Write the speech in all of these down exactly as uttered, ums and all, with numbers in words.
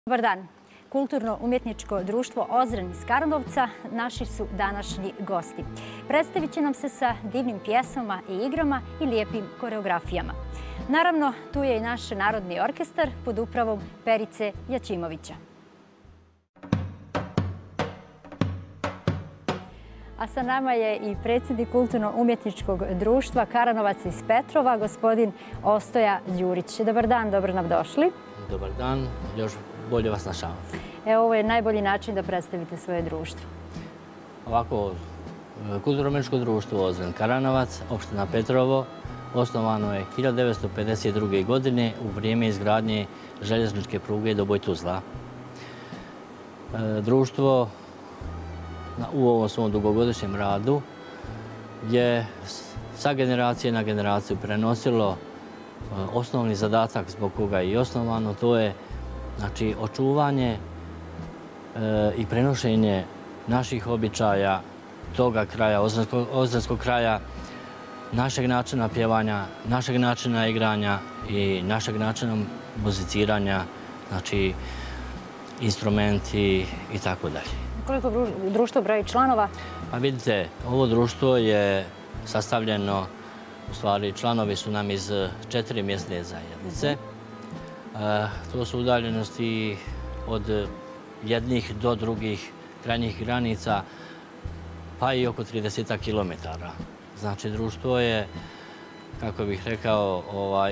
Dobar dan. Kulturno-umjetničko društvo Ozren iz Karlovca naši su današnji gosti. Predstavit će nam se sa divnim pjesmama i igrama i lijepim koreografijama. Naravno, tu je i naš narodni orkestar pod upravom Perice Jačimovića. A sa nama je i predsjednik Kulturno-umjetničkog društva Karanovac iz Petrova, gospodin Ostoja Đurić. Dobar dan, dobro nam došli. Dobar dan, još bolje vas našao. Evo, ovo je najbolji način da predstavite svoje društvo. Ovako, Kulturno-umjetničko društvo Ozren Karanovac, opština Petrovo, osnovano je hiljadu devetsto pedeset druge. godine u vrijeme izgradnje željezničke pruge do Bojtuzla. Društvo u ovom svom dugogodišnjem radu je sa generacije na generaciju prenosilo osnovni zadatak zbog koga je i osnovano, to je znači očuvanje i prenošenje naših običaja toga kraja, ozrenskog kraja, našeg načina pjevanja, našeg načina igranja i našeg načina muziciranja, znači instrumenti i tako dalje. Koliko društvo broji članova? Pa vidite, ovo društvo je sastavljeno, u stvari članovi su nam iz četiri mjesne zajednice. To su udaljenosti od jednih do drugih krajnjih granica, pa i oko trideset kilometara. Znači, društvo je, kako bih rekao,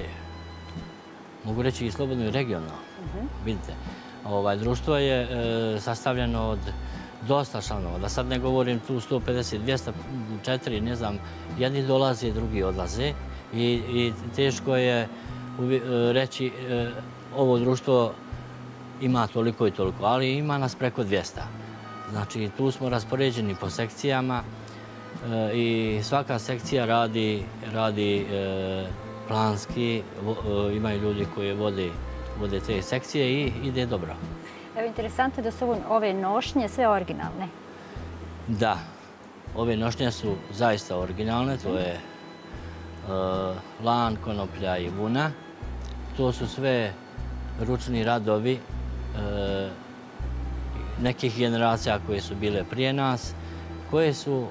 mogu reći i slobodno i regionalno. Vidite, društvo je sastavljeno od dosta članova. Da sad ne govorim tu sto pedeset, dvjesto četiri, ne znam, jedni dolaze, drugi odlaze i teško je reći ovo društvo ima toliko i toliko, ali ima nas preko dvjesto. Znači, tu smo raspoređeni po sekcijama i svaka sekcija radi planski, imaju ljudi koji vode te sekcije i ide dobro. Evo, interesantno je da su ove nošnje sve originalne. Da, ove nošnje su zaista originalne, to je lan, konoplja i vuna. To su sve ručni radovi nekih generacija koje su bile prije nas, koje su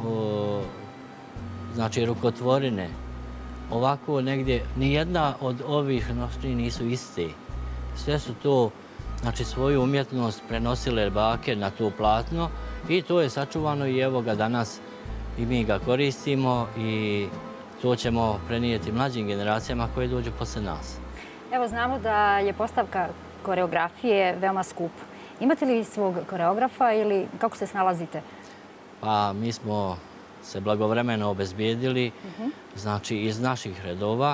znači rukotvorine. Ovako negdje, nijedna od ovih nošnji nisu iste. Sve su to, znači, svoju umjetnost prenosile bake na to platno i to je sačuvano i evo ga danas i mi ga koristimo i to ćemo prenijeti mlađim generacijama koje dođu posle nas. Evo, znamo da je postavka koreografije veoma skup. Imate li svog koreografa ili kako se snalazite? Pa mi smo se blagovremeno obezbijedili, znači iz naših redova.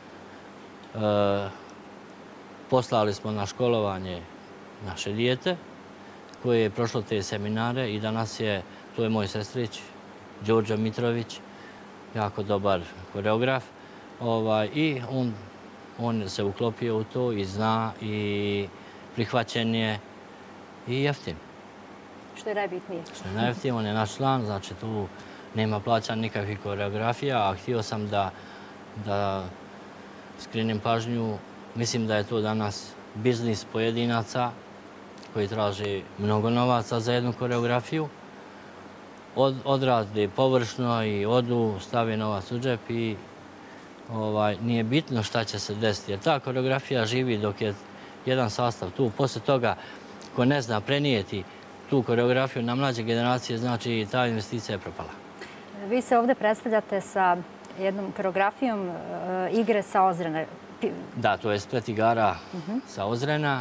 Poslali smo na školovanje naše dijete koje je prošlo te seminare i danas je, to je moj sestrić, Đorđe Mitrović, jako dobar koreograf i on se uklopio u to i zna i prihvaćen je i jeftin. Što je najbitnije? Što je najjeftinije, on je naš član, znači tu nema plaćan nikakvih koreografija, a htio sam da skrenem pažnju. Mislim da je to danas biznis pojedinaca koji traži mnogo novaca za jednu koreografiju. Odrade površno i odu, stavi novac u džep i nije bitno šta će se desiti. Jer ta koreografija živi dok je jedan sastav tu. Posle toga, ko ne zna prenijeti tu koreografiju na mlađe generacije, znači ta investicija je propala. Vi se ovdje predstavljate sa jednom koreografijom igre sa Ozrena. Da, to je splet igara sa Ozrena.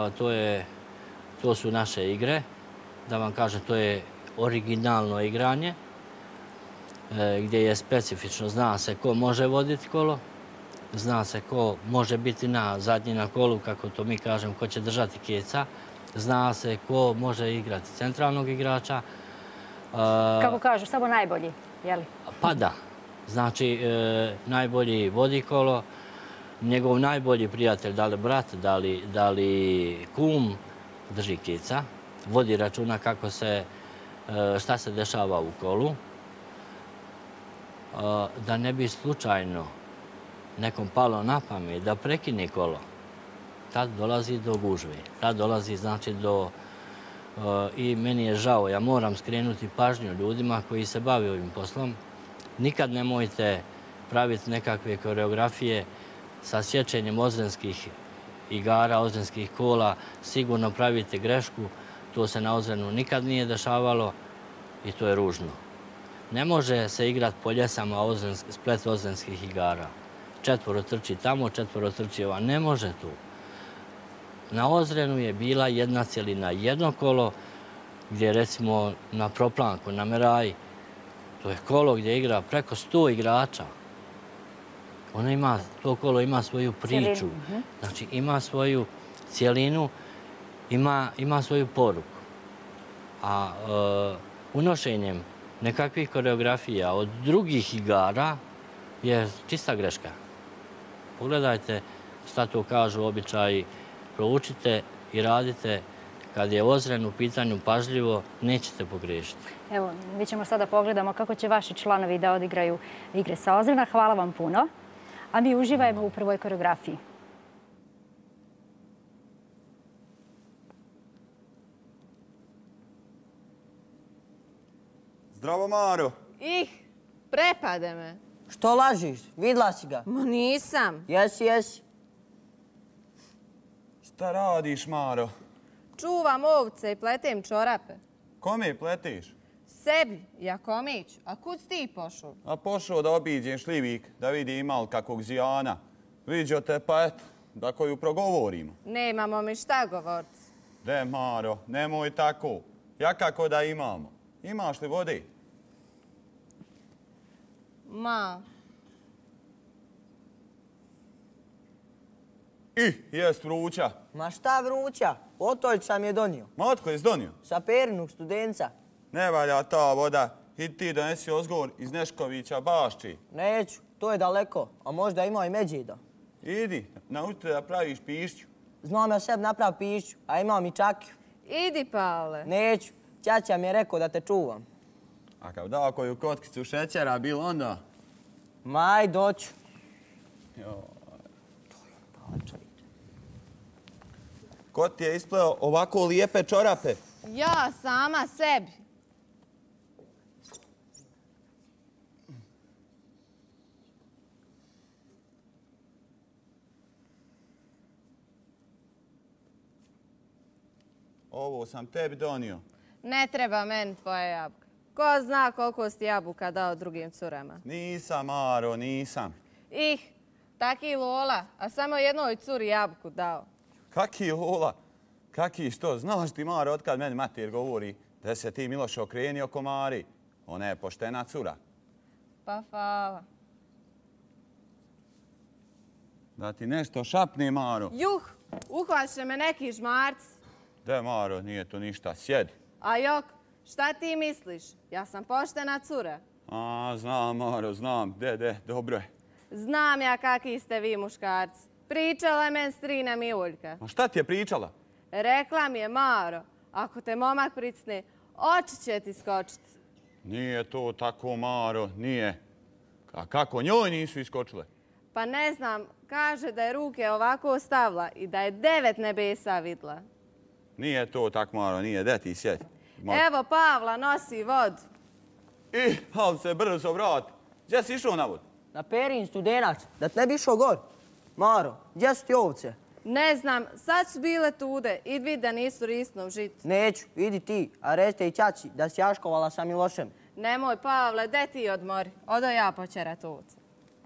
To su naše igre. Da vam kažem, to je originalno igranje gdje je specifično. Zna se ko može voditi kolo, zna se ko može biti na zadnji na kolu, kako to mi kažem, ko će držati keca. Zna se ko može igrati centralnog igrača. Kako kažu, samo najbolji, je li? Pa da. Znači, najbolji vodi kolo, njegov najbolji prijatelj, da li brat, da li kum, drži keca, vodi računa kako se, šta se dešava u kolu, da ne bi slučajno nekom palo na pamet da prekine kolo. tad dolazi do gužve. Tad dolazi, znači, do... I meni je žao, ja moram skrenuti pažnju ljudima koji se bave ovim poslom. Nikad nemojte praviti nekakve koreografije sa sječenjem ozrenskih igara, ozrenskih kola. Sigurno pravite grešku. To se na Ozrenu nikad nije dešavalo i to je ružno. Ne može se igrati po ljesama splet ozrenskih igara. Četvoro trči tamo, četvoro trči ova. Ne može tu. Na Ozrenu je bila jedna cijelina, jedno kolo gdje recimo na Proplanku, na Meraji, to je kolo gdje igra preko sto igrača. Ono ima, to kolo ima svoju priču, znači ima svoju cijelinu, ima, ima svoju poruku. A e, unošenjem nekakvih koreografija od drugih igara je čista greška. Pogledajte šta to kažu običaji, proučite i radite. Kad je Ozren u pitanju pažljivo, nećete pogriješiti. Evo, mi ćemo sada pogledamo kako će vaši članovi da odigraju igre sa Ozrena. Hvala vam puno. A mi uživajmo u prvoj koreografiji. Zdravo, Maro. Ih, prepade me. Što lažiš? Vidla si ga? Ma nisam. Jesi, jesi. Šta radiš, Maro? Čuvam ovce i pletem čorape. Kome pletiš? Sebi, Jakomić. A kud si ti pošao? A pošao da obiđem šljivik, da vidi ima li kakvog zijana. Viđo te, pa et, da koju progovorimo. Nemamo mi šta govoriti. De, Maro, nemoj tako. Ja kako da imamo. Imaš li vode? Ma. I, jest vruća. Ma šta vruća? Otoljč sam je donio. Ma otko je donio? Sa Perinog studenca. Ne valja ta voda. I ti donesi ozgor iz Neškovića bašči. Neću, to je daleko. A možda ima i Međida. Idi, naučite da praviš pišću. Znam ja sebi naprav pišću, a imam i čakiju. Idi, Pavle. Neću, ćaća mi je rekao da te čuvam. A kao dao koju kotkicu šećera, bilo onda? Maj, doću. Ko ti je ispleo ovako lijepe čorape? Ja sama sebi. Ovo sam tebi donio. Ne treba meni tvoja jabuka. Ko zna koliko si jabuka dao drugim curama? Nisam, Maro, nisam. Ih, taki Lola, a samo jednoj curi jabuku dao. Kaki Lola? Kaki što? Znaš ti, Maro, otkad meni mater govori da se ti Miloše okrenio komari. Ona je poštena cura. Pa hvala. Da ti nešto šapne, Maro. Juh, uhvaće me neki žmarci. De, Maro, nije to ništa, sjedi. A jok, šta ti misliš? Ja sam poštena cura. A, znam, Maro, znam. De, de, dobro je. Znam ja kakvi ste vi muškarci. Pričala je men strina Mijuljka. A šta ti je pričala? Rekla mi je, Maro, ako te momak pricne, oči će ti skočiti. Nije to tako, Maro, nije. A kako njoj nisu iskočile? Pa ne znam, kaže da je ruke ovako stavila i da je devet nebesa vidla. Nije to tako, Maro, nije. De ti sjedi. Evo Pavla nosi vodu. I, ali se brzo vrati. Gdje si išao na vodu? Na Perin studenac, da te ne bi išao gor. Maro, gdje su ti ovce? Ne znam, sad su bile tude. Idi da nisu risno u žitu. Neću, idi ti, a recite i ćaći da si jaškovala sa Milošem. Nemoj, Pavle, de ti odmori. Odo ja počerat ovce.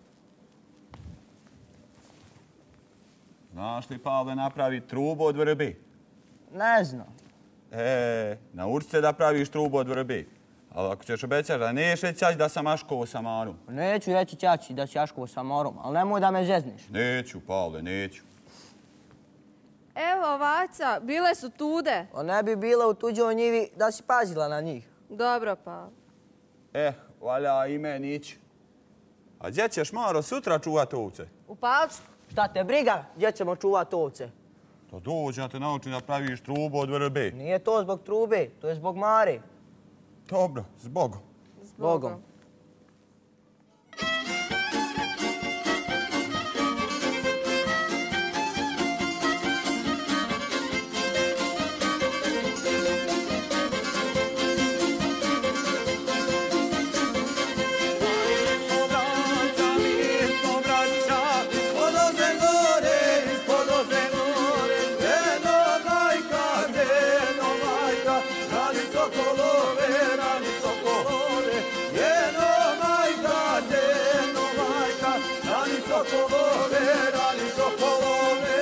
Znaš li, Pavle, napravi trubu od vrbi? Ne znam. E, nauči se da praviš trubu od vrbi. Ali ako ćeš obećati da neš reći da sam Aškovo sa Marom. Neću reći ćaći da si Jaškovo sa Marom, ali nemoj da me zezneš. Neću, Pavle, neću. Evo, Vaca, bile su tude. A ne bi bila u tuđoj njivi da si pazila na njih. Dobro, Pavle. Eh, valja i meni ići. A gdje ćeš, Maro, sutra čuvati ovce? U Palčku. Šta te briga, gdje ćemo čuvati ovce? To dođe, ja te naučim da praviš trubu od vrbe. Nije to zbog trube, to je zbog Mare. Dobro, zbogom. Zbogom. sokolove, rani sokolove.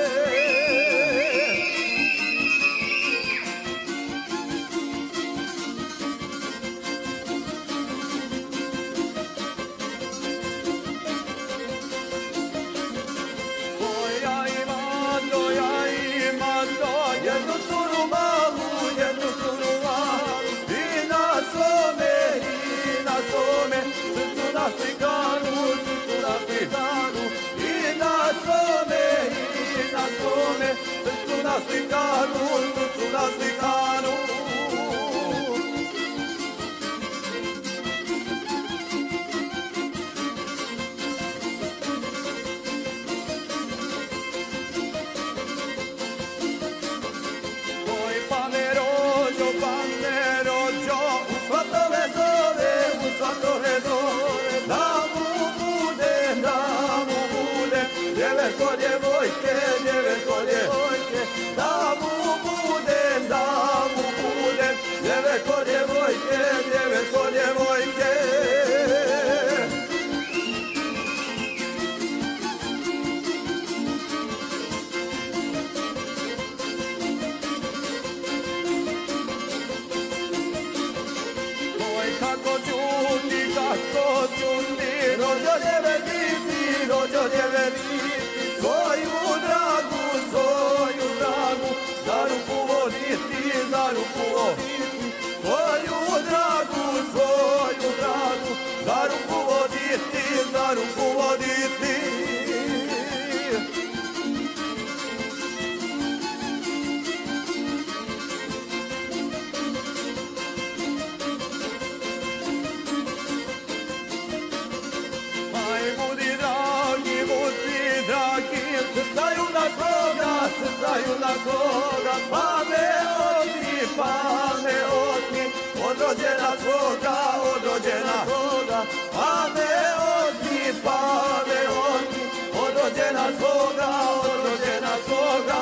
Ja imam do, ja imam do, jednu curu malu, jednu curu malu. I na svome, i na svome, srcu na slikanu, srcu na slikanu. I na svome, i na svome, srcu na slikanu, srcu na slikanu. Djevojko, djevojke, djevojko, djevojke, da mu budem, da mu budem, djevojko, djevojke, djevojko, djevojke. Oj, kako čuti, kako čuti, rođo djeve biti, rođo djeve biti. Svoju dragu, svoju dragu, za ruku voditi, za ruku voditi. Svoju dragu, svoju dragu, za ruku voditi, za ruku voditi. Aj, budi dragi, budi dragi, srca junakoga, srca junakoga, pa me otmi, pa me otmi, od rođena svoga, od rođena svoga, pa me otmi, pa me otmi, od rođena svoga, od rođena svoga.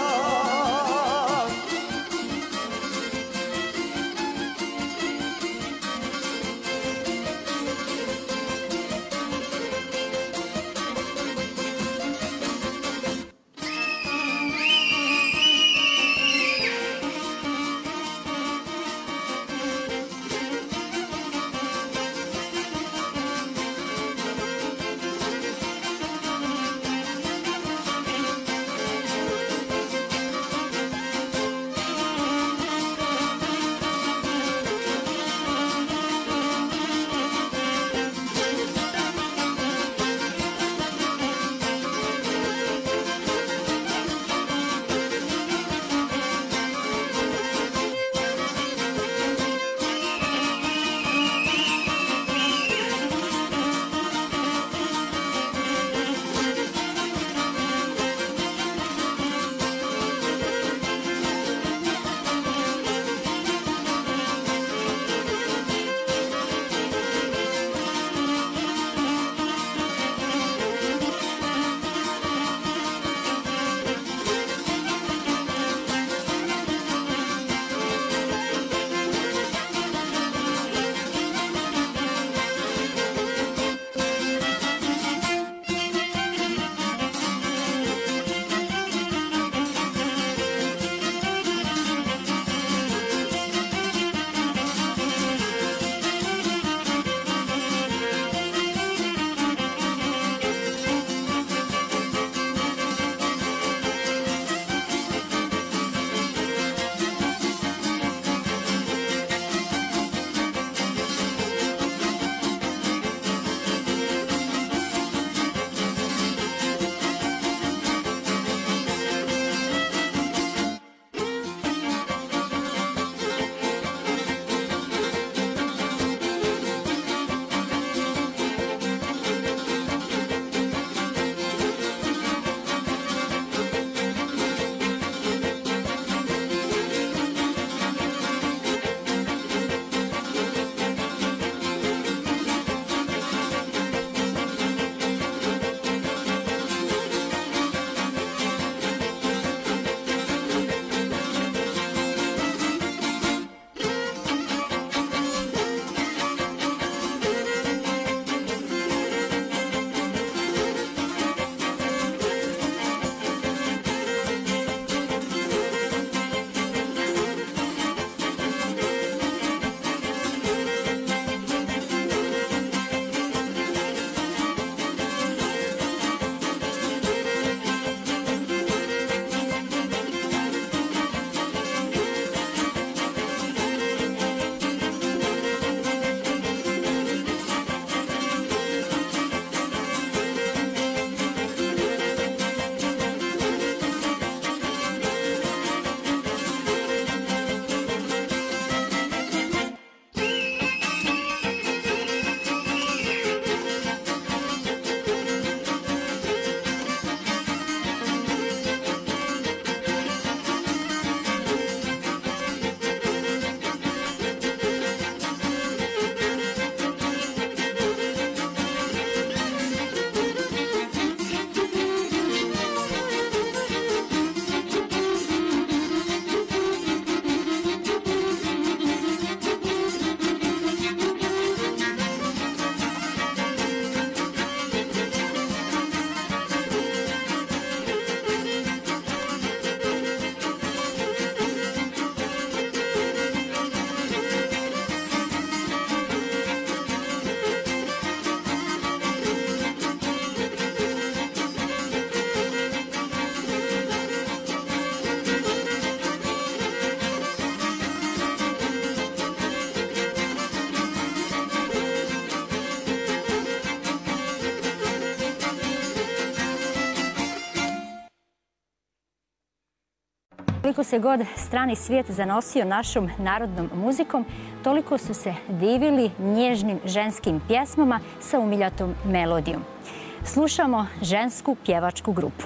Koliko se god strani svijet zanosio našom narodnom muzikom, toliko su se divili nježnim ženskim pjesmama sa umiljatom melodijom. Slušamo žensku pjevačku grupu.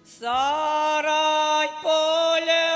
Saraj polje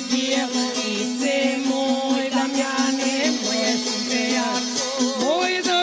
Moj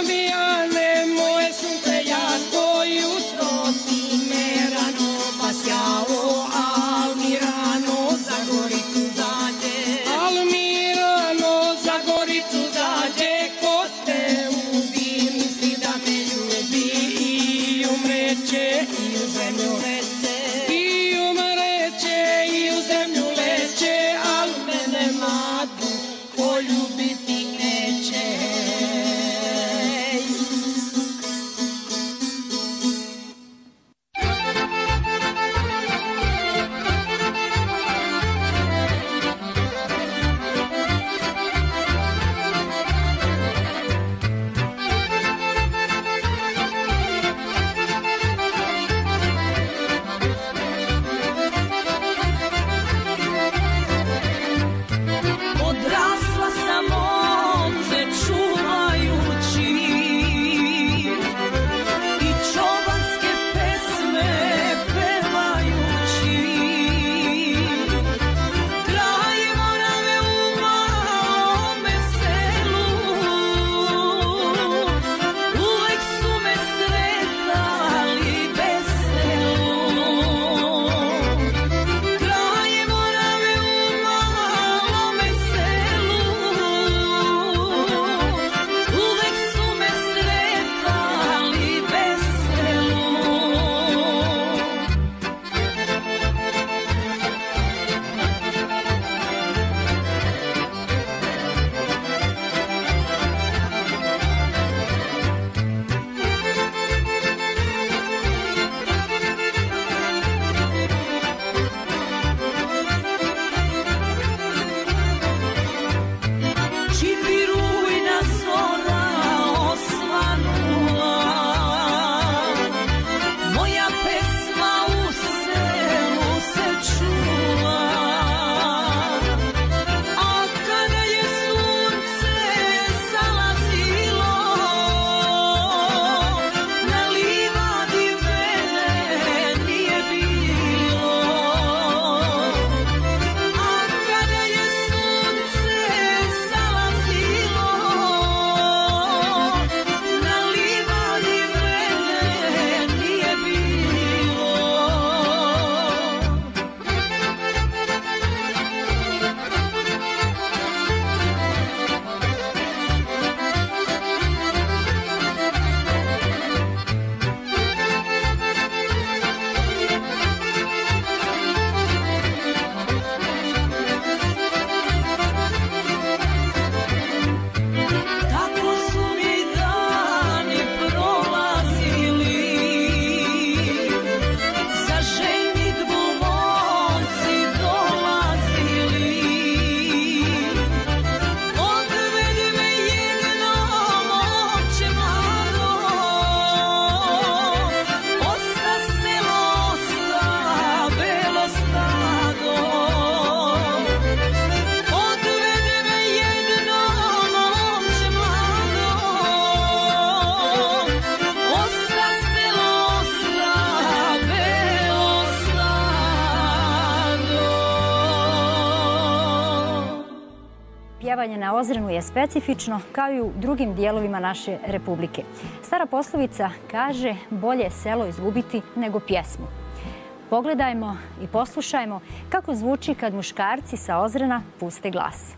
putovanje na Ozrenu je specifično kao i u drugim dijelovima naše Republike. Stara poslovica kaže bolje selo izgubiti nego pjesmu. Pogledajmo i poslušajmo kako zvuči kad muškarci sa Ozrena puste glas.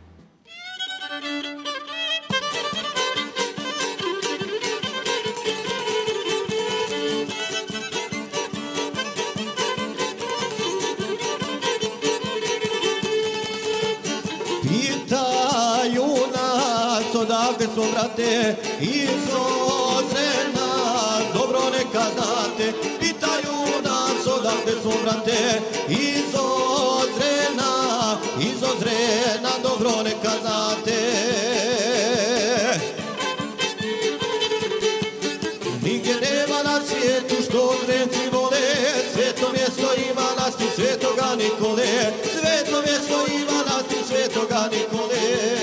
Pitaju nas odakle smo, brate, iz Ozrena, dobro neka znate. Pitaju nas odakle smo, brate, iz Ozrena, iz Ozrena, dobro neka znate. Nigdje nema na svijetu što Ozrenci vole, sveto mjesto ima nas ti Svetoga Nikole, sveto mjesto ima nas ti Svetoga Nikole.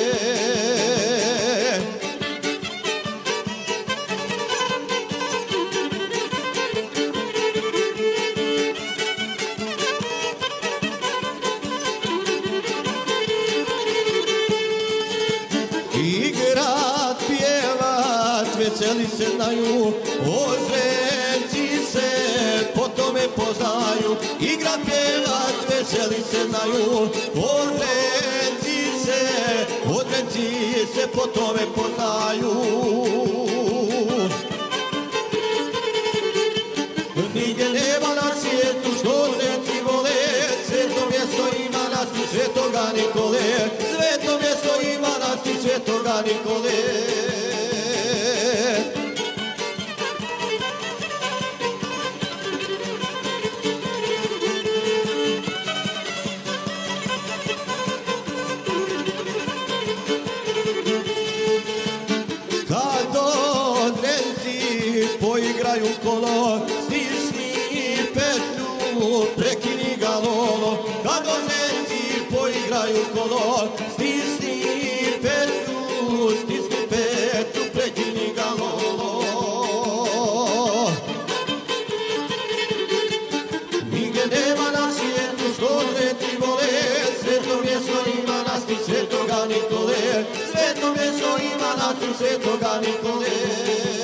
Igrat, pjevat, veseli se znaju, Ozrenci se po tome poznaju. Igrat, pjevat, veseli se znaju, Ozrenci se, Ozrenci se po tome poznaju. Nigdje nema na svijetu što Ozrenci vole, sveto mjesto ima nas ti Svetoga Nikole, sveto mjesto ima nas ti Svetoga Nikole. Kad Ozrenci poigraju kolo, stisni petlju, prekini ga lolo. Kad Ozrenci poigraju kolo, stisni petlju, stisni petlju, prekini ga lolo. Nigdje nema na svijetu što Ozrenci vole, sveto mjesto ima nas ti Svetoga Nikole, sveto mjesto ima nas ti Svetoga Nikole.